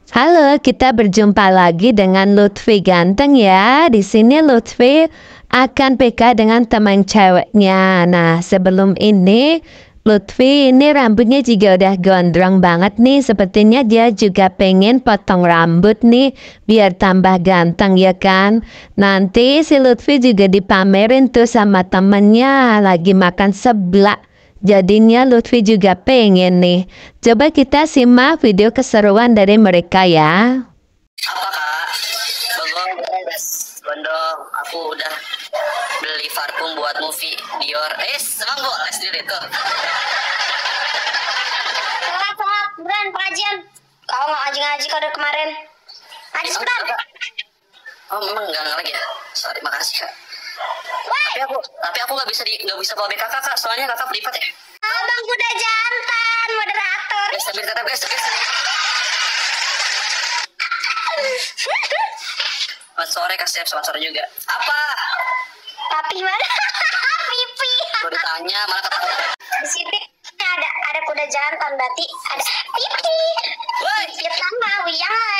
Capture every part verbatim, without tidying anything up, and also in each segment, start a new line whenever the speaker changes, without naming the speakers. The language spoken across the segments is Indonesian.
Halo, kita berjumpa lagi dengan Lutfi ganteng ya. Di sini Lutfi akan P K dengan teman ceweknya. Nah, sebelum ini Lutfi ini rambutnya juga udah gondrong banget nih. Sepertinya dia juga pengen potong rambut nih biar tambah ganteng ya kan. Nanti si Lutfi juga dipamerin tuh sama temennya lagi makan seblak. Jadinya Lutfi juga pengen nih. Coba kita simak video keseruan dari mereka ya.
Apa kak? Bengong, gondong. Aku udah beli parfum buat movie Dior. Eh, emang boleh sendiri tuh.
Telat, telat, buruan pengajian. Kau nggak ngaji-ngaji kau dari kemarin. Ngaji sebentar.
Oh, memang nggak lagi ya? Sorry, makasih kak.
Woi,
Tapi aku, tapi aku nggak bisa di, nggak bisa bawa B K kakak, soalnya kakak beripat ya.
abang kuda jantan, moderator.
Guys, tapi tetap guys, guys. Selamat sore kasih selamat sore juga. Apa?
Tapi mana? Pipi.
Gue ditanya malah ketawa.
Di sini ada ada kuda jantan, berarti ada pipi.
Woi,
Pipi tambah, wiyang.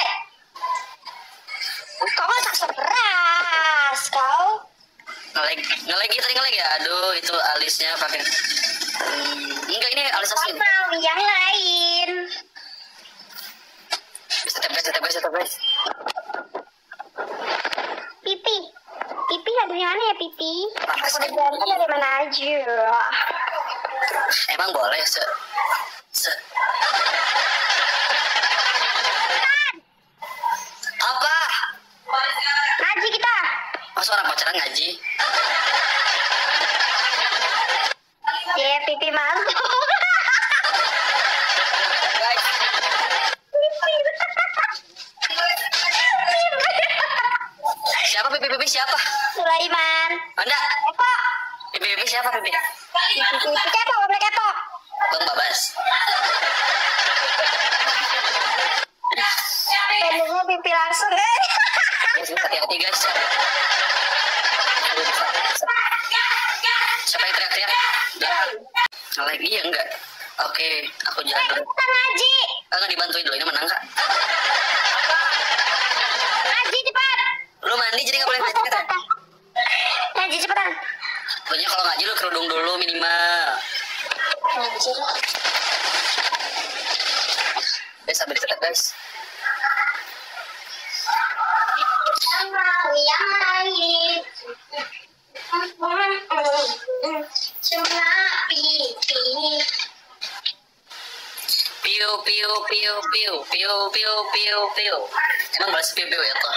Kau kan tak seberas, kau.
ngeleg, ngeleg tadi ngeleg ya. Aduh, itu alisnya pakai. Hmm, enggak, ini alis
Kau
asli.
mau yang lain.
Bisa tepes, tepes, tepes.
Pipi. Pipi ada di mana ya, Pipi? Kuda jantan dari mana aja?
Emang boleh se, se. Apa?
Ngaji kita.
Masa orang pacaran ngaji?
Ya, pipi mantu.
Guys, siapa pipi pipi siapa?
Sulaiman.
Anda?
Kepo.
Pipi pipi siapa pipi?
Pipi kepo, boleh kepo.
Bang Babas.
Pengennya pipi langsung, kan?
Guys, hati-hati guys. Siapa yang teriak-teriak? Lagi ya enggak? Oke, aku jalan dulu.
Kita ngaji.
Kakak dibantuin dulu, ini menang kak.
Ngaji cepat.
Lu mandi jadi nggak boleh ngaji kata.
Ngaji cepetan.
Pokoknya kalau ngaji lu kerudung dulu minimal.
Ngaji.
Guys, sambil dicetak guys.
Mau yang lain. Cuma pipi.
Piu piu piu piu piu piu piu piu. Emang bahasa piu piu ya tuh?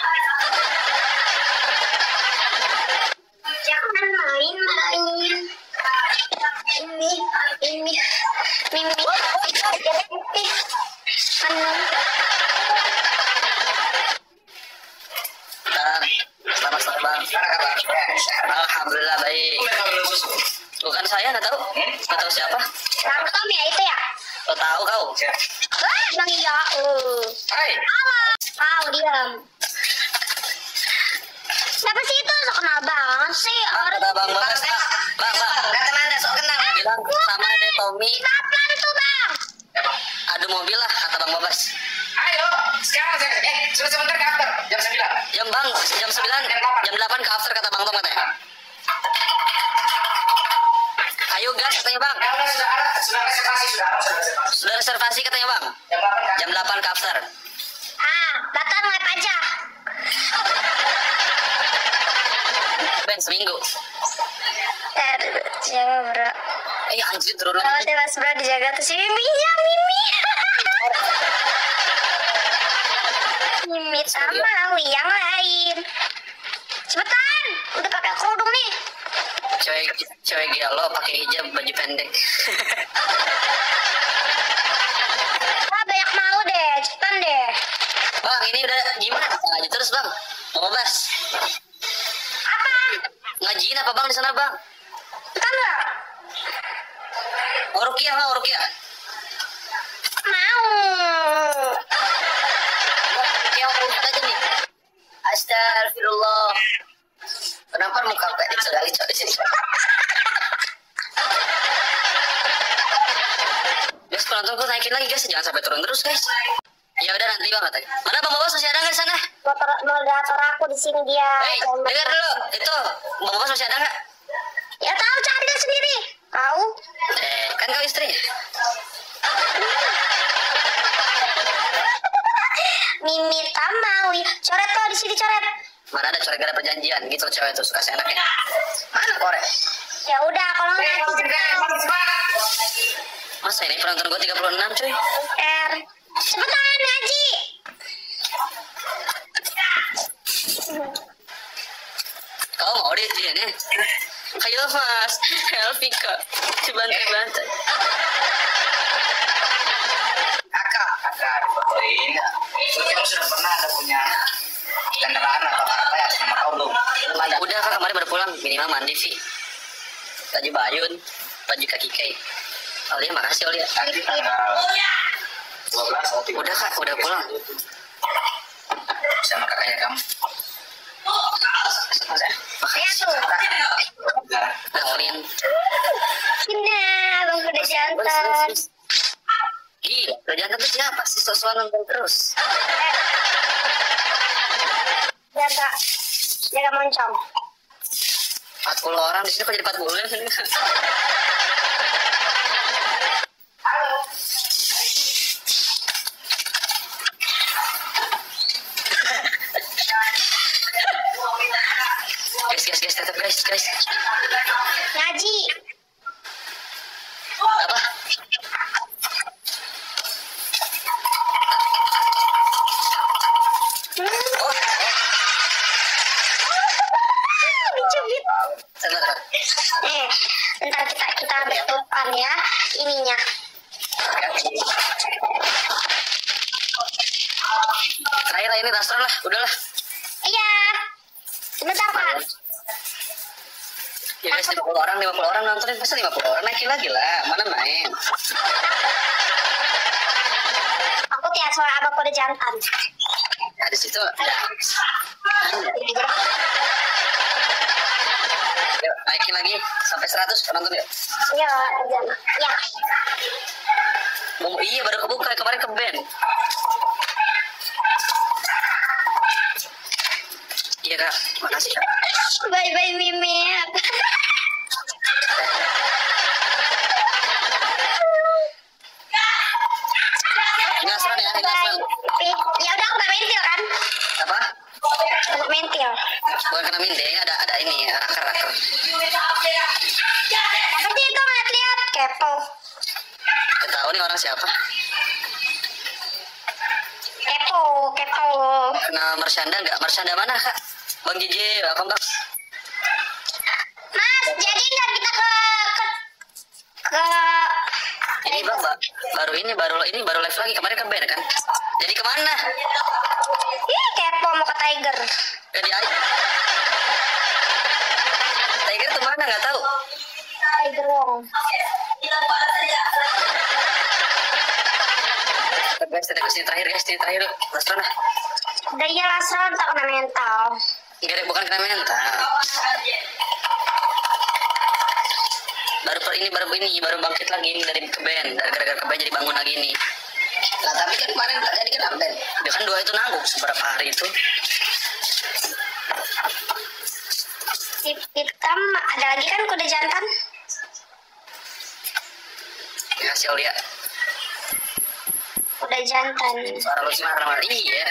Jangan main-main. Ini, ini, mimi, pipi. Anu.
Bang, selamat sore bang. Alhamdulillah baik. Bukan saya, nggak tahu, nggak tahu siapa.
Langsung ya itu ya?
Lo tahu kau?
Wah, bang iya. Uh.
Hai.
Kau diam. Siapa sih itu? So kenal banget sih.
Bang,
Orang
kata bang Babas, bang, bang, bang. Kata mana sok kenal? Bilang sama deh Tommy.
Kapan tuh bang?
Adu mobil lah, kata bang Babas.
Ayo, sekarang saya eh sudah sebentar ke after jam sembilan.
Jam bang, jam sembilan, jam delapan ke after kata bang Tom katanya. Ayo gas katanya bang.
Ya udah sudah ada, sudah reservasi sudah ada, sudah reservasi.
Sudah reservasi katanya bang.
Jam delapan kan?
Jam delapan ke after.
Ah, datang web aja.
Ben seminggu.
Eh, siapa bro?
Eh anjir turun
Selamat
lagi.
ya mas bro, dijaga tuh si Miminya, Mimi. Mimi sama yang lain. Cepetan, udah pakai kerudung nih.
Cewek cewek gialo pakai hijab baju pendek.
Wah, banyak mau deh, cepetan deh.
Bang ini udah gimana? Ngaji terus bang. Mau bas.
Apa?
Ngajiin apa bang di sana bang?
Cepetan nggak?
Oh Rukiah mau Rukiah.
Mau.
Rukiah mau urut aja nih. Astagfirullah. Kenapa muka kayak sekali cowok di sini? Guys, penonton gue naikin lagi guys, jangan sampai turun terus guys. Ya udah nanti tadi banget tadi. Mana Bang Bos masih ada nggak di sana?
Motor moderator aku di sini dia.
Hei, dengar dulu. Itu Bang Bos masih ada nggak?
Ya tahu cari dia sendiri. Tahu?
Eh, kan kau istrinya.
Mimi Tamawi. Coret kau di sini coret.
Mana ada coret gara perjanjian gitu cewek itu suka seenaknya. Mana korek?
Ya udah kalau ngaji jegal.
Masa ini penonton gue tiga puluh enam cuy.
R. Cepetan ngaji.
Kau mau di dia nih? Ayo mas, Elvika, dibantai-bantai.
Kakak, kakak difotoin. Kamu sudah pernah ada punya kendaraan atau apa ya sama kau belum? Belum ada.
Udah kak kemarin baru pulang, minimal mandi Vi. Baju Bayun, baju kaki Kei. Aulia makasih Aulia.
Nanti tanggal dua belas nanti
Udah kak, udah pulang.
sama kakaknya kamu.
Ya tuh.
Dengerin.
Sini, abang udah jantan.
Gila, udah jangan tuh siapa sih sosokan nonton terus?
Jaga, jaga moncong.
empat puluh orang di sini kok jadi empat puluh ya? Guys, guys, guys, tetap guys, guys.
Ngaji.
Apa? Oh,
Dicubit.
sebentar, Kak.
Eh, ntar kita kita betulkan ya ininya.
Terakhir lah ini rastro lah, udahlah.
Iya. Sebentar Pak.
Ya guys, lima puluh orang, lima puluh orang nontonin, masa lima puluh orang naikin lagi lah, mana main?
Aku tiap sore abang udah jantan.
Nah, di situ ada. Yuk, naikin lagi sampai seratus penonton yuk.
Iya, ya.
Mau iya baru kebuka kemarin ke band. Iya kak, makasih kak.
Bye bye Mimi.
Ngasron ya, ngasron.
Ya udah aku gak mentil kan?
Apa?
Aku mentil.
Bukan kena mindeng, ada ada ini ya, raker-raker.
Nanti itu ngeliat-liat kepo.
Tahu nih orang siapa?
Kepo, kepo.
Kenal Marsyanda nggak? Marsyanda mana kak? Bang J J, welcome bang.
Mas, jadi nggak kita ke ke ke
Ini bang, ba- baru ini baru ini baru live lagi kemarin ke band kan? Jadi kemana?
Ih, kepo mau ke Tiger.
Jadi aja. Tiger tuh mana nggak tahu.
Tiger Wong.
Guys, kita kesini terakhir guys, ini terakhir. Lastron lah.
Udah iya Lasron tak kena mental.
Enggak ada, bukan kena mental. Baru per ini baru ini baru bangkit lagi ini dari ke band, dari gara-gara ke band jadi bangun lagi ini. Lah tapi kan kemarin tak jadi kena band. Dia kan dua itu nanggung seberapa hari itu.
Tip hitam ada lagi kan kuda jantan?
Ya sih lihat.
Kuda jantan.
Suara lu sih marah-marah. Iya.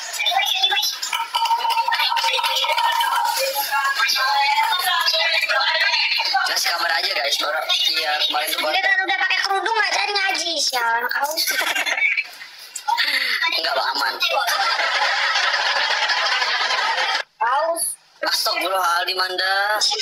Kasih kabar aja guys, baru iya kemarin tuh baru.
Udah kan udah pakai kerudung nggak jadi ngaji sialan kau.
Enggak bang, aman.
Paus.
Astagfirullahaladzim Anda.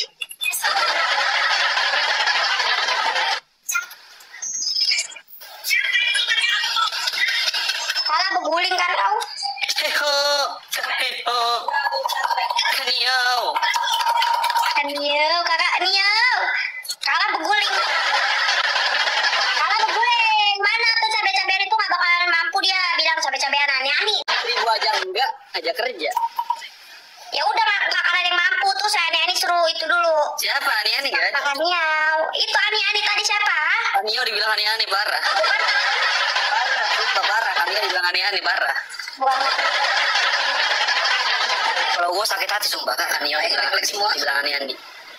Kalah beguling kan kau?
Heho, heho, keniau.
Niau, kakak Niau. Kalah beguling. Kalah beguling. Mana tuh cabai-cabean itu nggak bakalan mampu dia bilang cabai-cabean ani-ani.
Ribu aja enggak, aja kerja.
Ya udah nggak bakalan yang mampu tuh saya ani-ani suruh itu dulu.
Siapa ani-ani guys?
Kakak Niau. Itu ani-ani tadi siapa?
Kanio dibilang ani-ani parah. Parah, sumpah parah. Kanio dibilang ani-ani parah.
Buang.
Kalau gue sakit hati sumpah kak, kan Nio yang Alex semua di belakang Andi.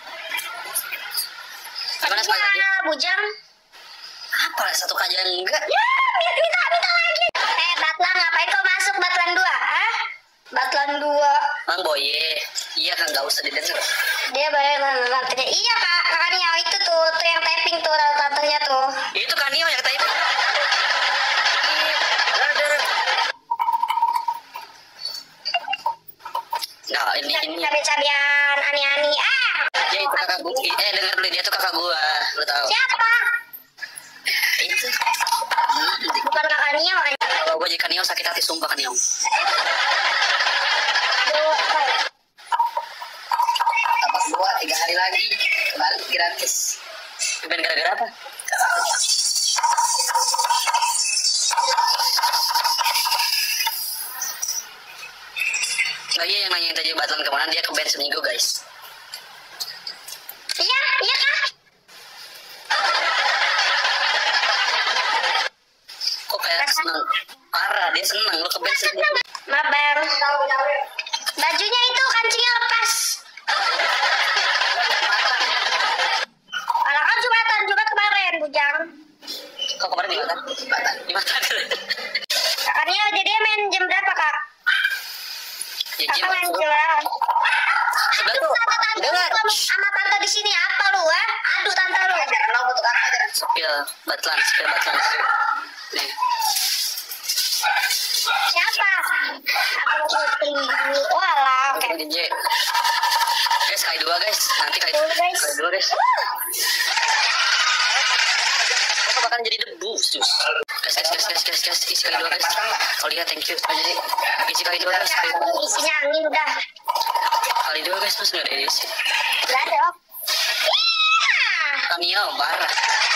Gimana sekali lagi?
Ya, bujang.
Apa satu kajian enggak?
Ya, minta, minta, minta lagi. Eh, Batlan, ngapain kau masuk Batlan dua? Ah? Batlan dua.
Bang Boye, iya kan nggak usah didengar.
Dia bayar tantenya. Iya, Kak. Kakak Nio itu tuh, tuh yang typing tuh, tantenya tuh.
Itu kan Nio yang tadi. Nah, ini ini.
Cabe-cabean, ani-ani. Ah!
Ya itu kakak gue. Eh dengar dulu, dia tuh kakak gua, lu tahu.
Siapa?
Itu.
Bukan kakak Nio.
Kalau gue jadi Nio sakit hati sumpah kan Nio. Tambah dua tiga hari lagi balik gratis. Bukan gara-gara apa? Oh iya yang nanya tadi Batlan kemana, dia ke band seminggu guys.
Iya, iya Kak.
Kok kayak seneng parah, dia seneng lu ke band seminggu.
Maaf Bang. Bajunya itu kancingnya lepas. Kalau kan Jumatan, Jumat kemarin, Bujang.
Kok kemarin di mana? Di mana?
Kakaknya jadi main jam berapa Kak?
Ya
Kakak
Jim,
main jam berapa?
sebelah
Aduh,
tuh.
tante tante
Dengar.
lu sama tante di sini apa lu, ah? Aduh tante lu.
Kenal butuh kakak aja. Spill Batlan, spill Batlan. Nih.
Siapa? Aku putri. Walah, oke.
Oke. J. Guys, kali dua guys. Nanti kali
Dulu, guys.
kali dua guys. Kok bakal jadi debu, sus. Guys, guys, guys, guys, guys, guys, isi kali dua guys. Oh lihat, thank you. Oh, jadi isi kali dua guys. Kali dua.
Isinya angin udah.
Kali dua guys, mas nggak ada isi.
Udah ada. Om. Iya.
Kanio, parah.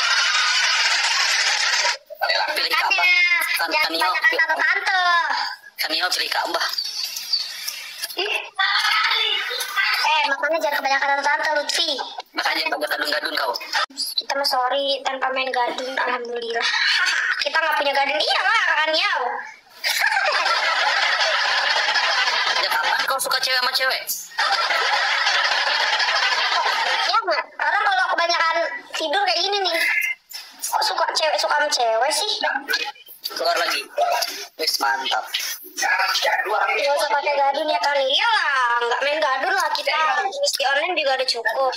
Pilih
Makanya
Ka'bah. Kan
jangan
Kanio,
kebanyakan tante-tante.
Kanio pilih Ka'bah.
Eh, makanya jangan kebanyakan tante-tante, Lutfi.
Makanya kagak gadun-gadun kau.
Kita mah sorry tanpa main gadun, alhamdulillah. Kita nggak punya gadun, iya lah kan ya.
Ya kapan kau suka cewek sama cewek?
Ya nggak, orang kalau kebanyakan tidur kayak gini nih. Kok suka cewek suka sama cewek sih?
Keluar lagi. Wis mantap.
Gak usah pakai gadun ya kali. Iya lah, nggak main gadun lah kita. Mesti online juga ada cukup.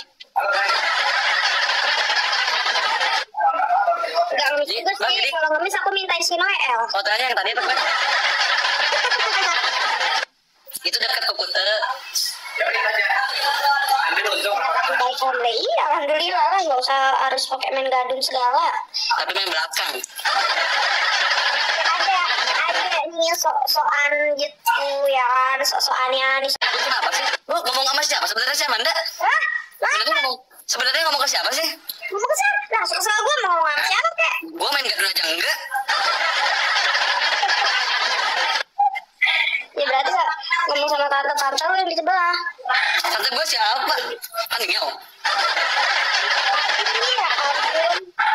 Gak ngemis juga
Bang,
sih.
jadi-
Kalau ngemis aku minta isi Noel.
Oh tanya yang tadi apa? Bang? Itu dekat ke Kute.
Baik online, iya alhamdulillah lah. Gak usah harus pakai main gadun segala.
Tapi main belakang.
Ada, ada nih sok-sokan gitu ya kan. Sok-sokannya nih.
Lu kenapa sih? Lu ngomong sama siapa? Sebenarnya siapa Anda?
Hah?
Sebenarnya
Lah,
ngomong sebenarnya ngomong ke siapa sih?
ngomong ke siapa? Lah, suka gue mau ngomong sama siapa kek?
Gua main gadun aja enggak.
Ya berarti Kak, ngomong sama tante-tante lu yang di sebelah.
Tante gua siapa? Kan Nio.
Iya, ampun.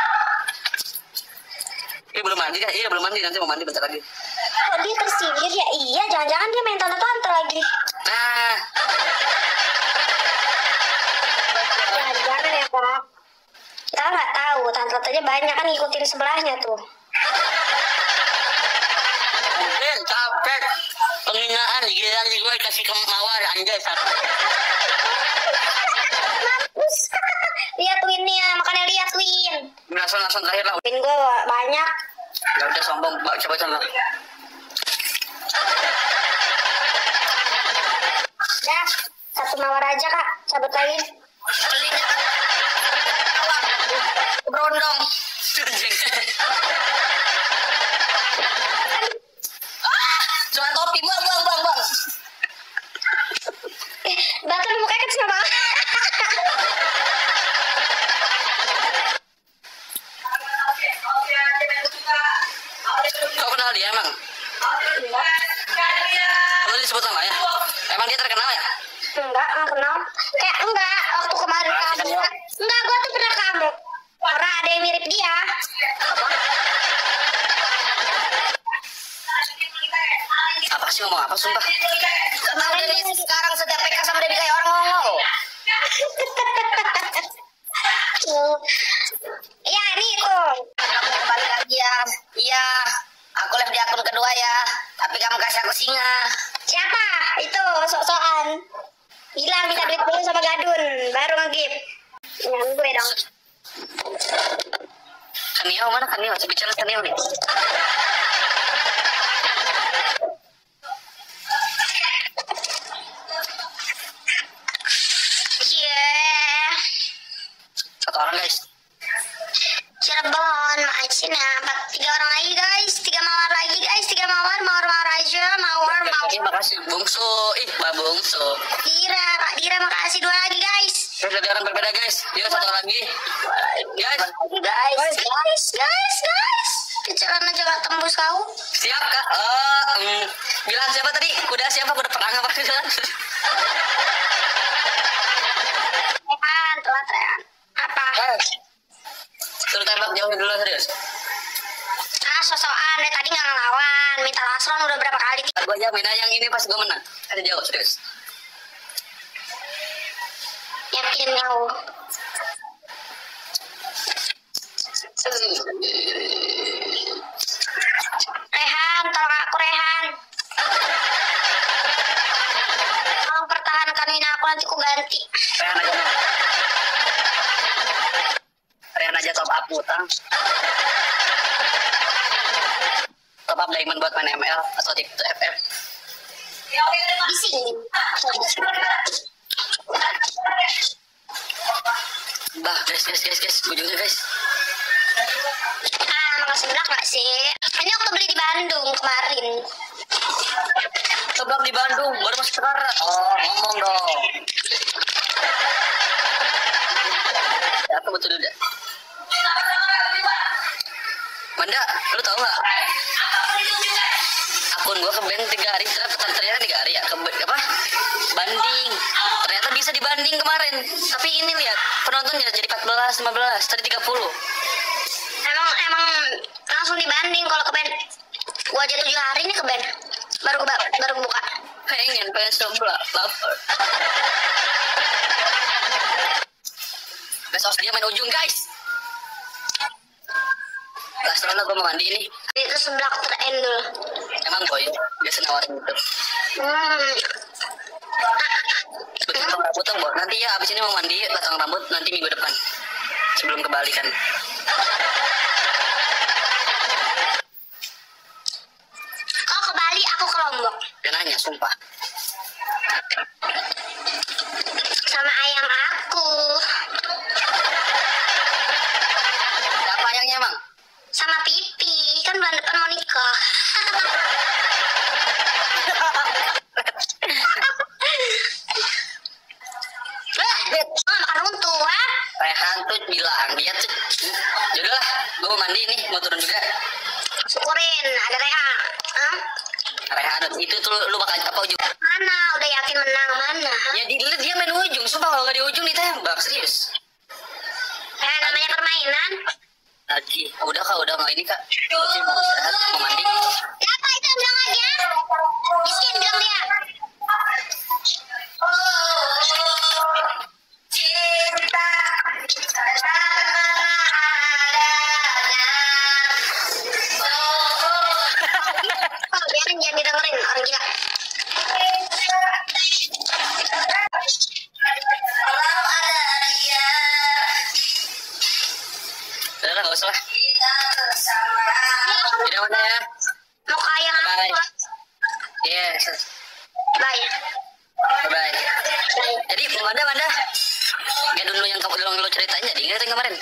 Iya belum mandi kan? Iya belum mandi, nanti mau mandi bentar lagi.
Kok dia tersindir ya? Iya, jangan-jangan dia main tante-tante lagi.
Nah,
Jangan-jangan ya, Pak. Kita nggak tahu, tante-tantenya banyak kan ngikutin sebelahnya tuh.
eh capek. Penghinaan, giliran gue kasih ke mawar anjay satu.
Mampus. Lihat Winnya, makanya lihat Win.
Langsung-langsung terakhir lah.
Win gue banyak.
Ya udah sombong, Mbak, coba coba.
Dah, satu mawar aja Kak, cabut lagi.
Belinya berondong. Cuma topi, buang, buang, buang, buang.
Eh, bahkan mukanya kecil banget.
Kau kenal dia emang? Kamu disebut namanya? Emang dia terkenal ya?
Enggak, enggak kenal. Kayak enggak, waktu kemarin kamu. Enggak, gue tuh pernah kamu. Karena ada yang mirip dia.
Apa sih ngomong apa sumpah? Karena udah nih sekarang setiap P K sama Debbie kayak orang ngomong.
Iya ini itu.
Kamu kembali lagi ya. Iya. Aku live di akun kedua ya. Tapi kamu kasih aku singa.
Siapa? Itu sok-sokan. Bilang minta duit dulu sama Gadun, baru nge-give. Yang gue dong.
Kanio mana Kanio? Coba bicara Kanio nih.
Yeah.
Satu orang guys.
Cirebon, Maicin ya. Empat, tiga orang lagi guys. Tiga mawar lagi guys. Tiga mawar, mawar-mawar aja. Mawar, mawar.
Terima kasih Bungsu. Ih, Mbak Bungsu.
Dira, Kak Dira makasih dua lagi guys.
Terus ada orang berbeda guys. Yuk satu lagi. Guys.
Guys, guys, guys, guys. Kecelakaan aja gak tembus kau.
Siap kak. Oh, mm, bilang siapa tadi? Kuda siapa? Kuda perang apa?
Rehan, telat Rehan. Apa?
Eh, suruh tembak jauhin dulu serius.
Ah, sosokan. Dari tadi gak ngelawan. Minta lasron udah berapa kali.
Gue jamin aja yang ini pas gue menang. Ada jauh serius.
Yakin kau. Rehan, tolong aku Rehan. Tolong pertahankan ini aku, nanti aku ganti.
Rehan aja. Rehan aja top up utang. Top up diamond buat main M L atau tip F F.
Di sini.
Bah, guys, guys, guys, guys, ujungnya guys.
Ah, makasih belak gak sih? Ini aku beli di Bandung kemarin.
Tebak di Bandung, baru masuk sekarang. Oh, ngomong dong. Ya, aku betul udah. Manda, lu tau gak? Akun gua ke band tiga hari, ternyata tiga hari ya, ke apa? Banding. Ternyata bisa dibanding kemarin. Tapi ini lihat, penontonnya jadi empat belas, lima belas, tadi tiga puluh.
Emang emang langsung dibanding kalau ke band. Gua aja tujuh hari nih ke band. Baru ke baru buka.
Pengen, pengen coba, lapar. Besok dia main ujung guys. Last round gue mau mandi nih.
Itu sebelah terend dulu.
Emang boy, biasa nawarin gitu.
Hmm.
Potong rambut dong, Bo. Nanti ya abis ini mau mandi, potong rambut nanti minggu depan. Sebelum ke Bali kan.
Kau ke Bali, aku ke Lombok.
Dia nanya, sumpah.
Sama ayang aku.
Siapa ayangnya emang?
Sama Pipi. Kan bulan depan mau nikah. Oh, makan runtuh, ha?
Rehan tuh bilang, dia tuh, yaudah lah, gue mau mandi nih, mau turun juga.
Syukurin, ada Reha. Hah?
Rehan, itu tuh lu bakal apa ujung?
Mana? Udah yakin menang mana? Ha?
Ya di, dia main ujung, sumpah kalau nggak di ujung ditembak, serius.
Eh, namanya permainan.
Lagi, udah kak, udah nggak ini kak. Oke, mau istirahat, mau mandi.
Siapa itu yang bilang lagi ya? Miskin bilang dia.
Cinta,
Oh, biarin jangan didengerin orang gila.
udah lah, nggak usah lah. Udah mana ya?
Mau kaya
Bye.
aku.
Yes.
Bye.
Bye.
Bye.
Jadi Manda, Manda, gak dulu yang kamu dulu ceritain jadi ingat yang kemarin.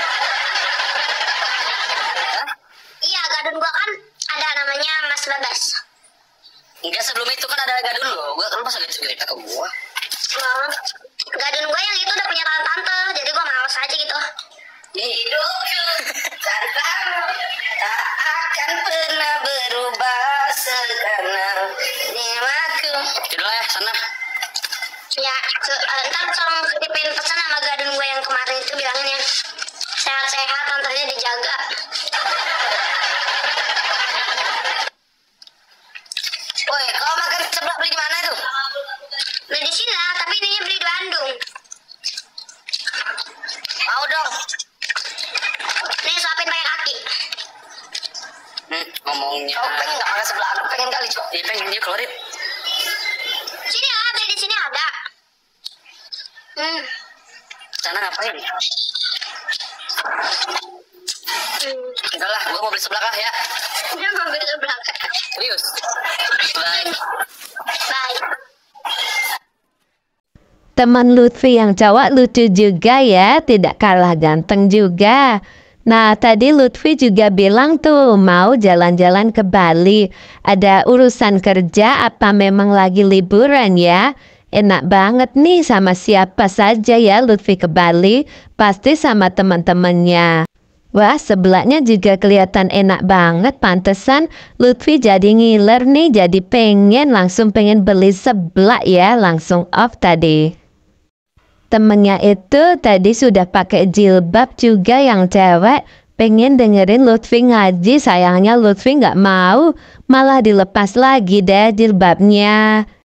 Hah?
Iya, gadun gua kan ada namanya Mas Babas.
Enggak, sebelum itu kan ada gadun lo. Gua lu masa gak cerita ke gua?
Oh, gadun gua yang itu udah punya tante-tante, jadi gua males aja gitu.
Hidupku tanpamu tak akan pernah berubah sekarang nyawaku. Yaudah ya, sana.
Ya, ke, uh, ntar tolong titipin pesan sama gadun gue yang kemarin itu bilangin ya. Sehat-sehat, tantenya dijaga.
Woi, kalau makan seblak beli di mana itu?
Beli di sini lah, tapi ininya beli di Bandung.
Mau dong.
Nih suapin pakai kaki.
Hmm, ngomongnya.
Kau pengen nggak makan sebelah? Aku pengen kali cok.
Iya pengen dia keluarin.
Sini lah, beli di sini ada. Hmm.
Sana ngapain?
Hmm.
Enggak lah, gua mau beli seblak lah ya.
Dia mau beli sebelah.
Serius. Bye.
Bye.
Teman Lutfi yang cowok lucu juga ya, tidak kalah ganteng juga. Nah, tadi Lutfi juga bilang tuh mau jalan-jalan ke Bali. Ada urusan kerja apa memang lagi liburan ya? Enak banget nih sama siapa saja ya Lutfi ke Bali, pasti sama teman-temannya. Wah, sebelahnya juga kelihatan enak banget, pantesan Lutfi jadi ngiler nih, jadi pengen langsung pengen beli seblak ya, langsung off tadi. Temennya itu tadi sudah pakai jilbab juga yang cewek, pengen dengerin Lutfi ngaji, sayangnya Lutfi nggak mau, malah dilepas lagi deh jilbabnya.